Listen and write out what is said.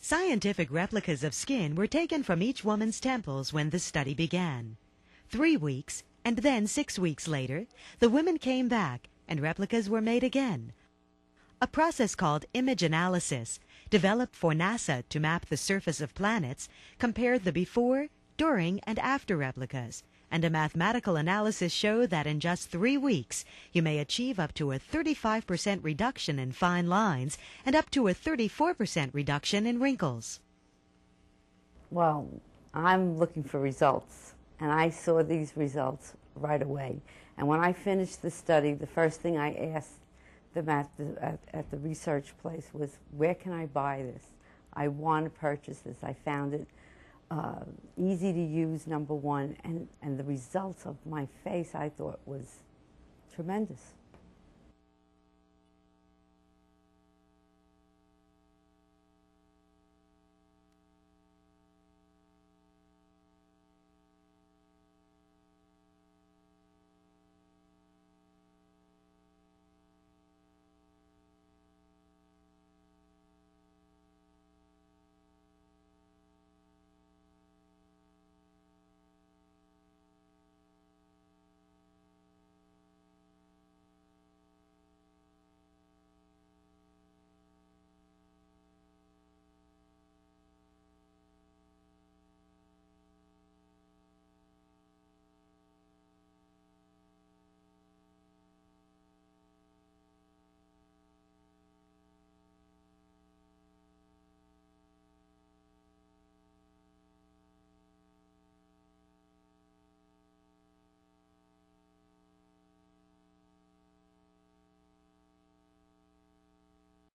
Scientific replicas of skin were taken from each woman's temples when the study began. 3 weeks, and then 6 weeks later, the women came back and replicas were made again. A process called image analysis, developed for NASA to map the surface of planets, compared the before, during, and after replicas, and a mathematical analysis showed that in just 3 weeks, you may achieve up to a 35% reduction in fine lines and up to a 34% reduction in wrinkles. Well, I'm looking for results, and I saw these results right away. And when I finished the study, the first thing I asked them at the research place was, where can I buy this? I want to purchase this. I found it easy to use, number one, and the results of my face I thought was tremendous.